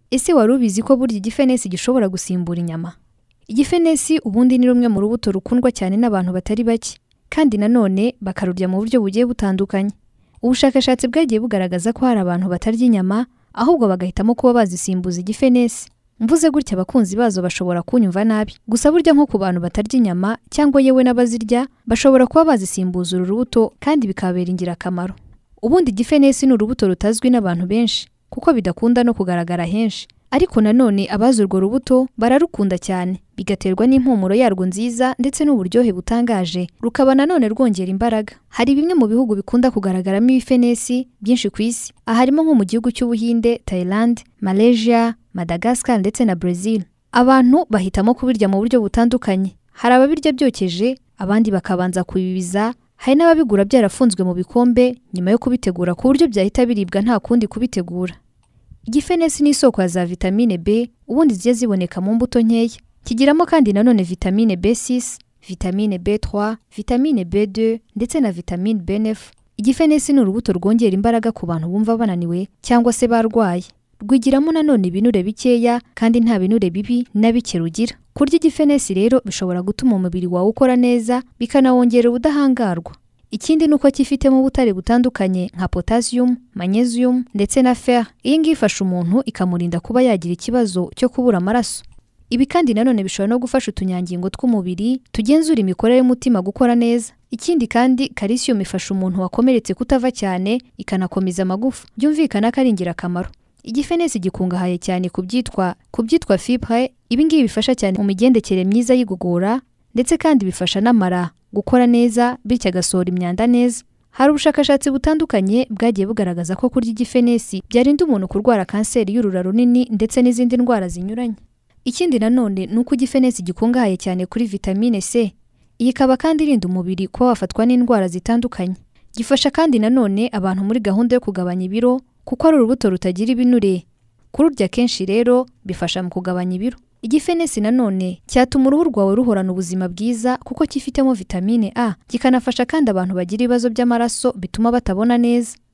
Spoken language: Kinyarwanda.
Ese wari ubizi ko burya igifenesi gishobora gusimbura inyama? Igifenesi ubundi ni rumwe mu rubuto rukundwa cyane n'abantu batari bake, kandi nanone bakarurya mu buryo bugiye butandukanye. Ubushakashatsi bwagiye bugaragaza ko hari abantu batarya inyama, ahubwo bagahitamo kuba bazisimbuza igifenesi. Mvuze gutya abakunzi bazo bashobora kunyumva nabi. Gusa burya nko ku bantu batarya inyama cyangwa yewe n'abazirya, bashobora kuba bazisimbuza uru rubuto kandi bikabera ingirakamaro. Ubundi igifenesi ni urubuto rutazwi n'abantu benshi kuko bidakunda no kugaragara henshi. Ariko nanone abazi urwo rubuto bararukunda cyane, bigaterwa n'impumuro yarwo nziza ndetse n'uburyohe butangaje, rukaba nanone rwongera imbaraga. Hari bimwe mu bihugu bikunda kugaragaramo ibifenesi byinshi ku isi. Harimo nko mu gihugu cy'Ubuhinde, Thailand, Malaysia, Madagascar ndetse na Brazil. Abantu bahitamo kubirya mu buryo butandukanye. Hari ababirya byokeje, abandi bakabanza kubibiza, hari n'ababigura byarafunzwe mu bikombe nyuma yo kubitegura ku buryo byahita biribwa nta kundi kubitegura. Igifenesi ni isoko ya za vitamine B, ubundi zigiye ziboneka mu mbuto nkeya. Kigiramo kandi nanone vitamine B6, vitamine B3, vitamine B2 ndetse na vitamine B9. Igifenesi ni urubuto rwongera imbaraga ku bantu bumva bananiwe cyangwa se barwaye. Rwigiramo nanone ibinure bikeya kandi nta binure bibi na bike rugira. Kurya igifenesi rero bishobora gutuma umubiri wawe ukora neza, bikanawongera ubudahangarwa. Ikindi nuko kifitemo ubutare butandukanye nka potassium, magnesium ndetse na fer. Iyi ngiyi ifasha umuntu ikamurinda kuba yagira ikibazo cyo kubura amaraso. Ibi kandi nanone bishobora no gufasha utunyangingo tw'umubiri tugenzura imikorere y'umutima gukora neza. Ikindi kandi calcium ifasha umuntu wakomeretse kutava cyane, ikanakomeza amagufa. Byumvikana ko ari ingirakamaro. Igifenesi gikungahaye cyane ku byitwa fibre. Ibi ngibi bifasha cyane mu migendekere myiza y'igogora ndetse kandi bifasha n'amara gukora neza bityo agasohora imyanda neza. Hari ubushakashatsi butandukanye bwagiye bugaragaza ko kurya igifenesi byarinda umuntu kurwara kanseri y'urura runini ndetse n'izindi ndwara zinyuranye. Ikindi nanone nuko igifenesi gikungahaye cyane kuri vitamine C. Iyi ikaba kandi irinda umubiri kuba wafatwa n'indwara zitandukanye. Gifasha kandi nanone abantu muri gahunda yo kugabanya ibiro kuko ari urubuto rutagira ibinure. Kururya kenshi rero bifasha mu kugabanya ibiro. Igifenesi nanone cyatuma uruhu rwawe ruhorana ubuzima bwiza kuko kifitemo vitamine A, kikanafasha kandi abantu bagira ibibazo by'amaraso bituma batabona neza.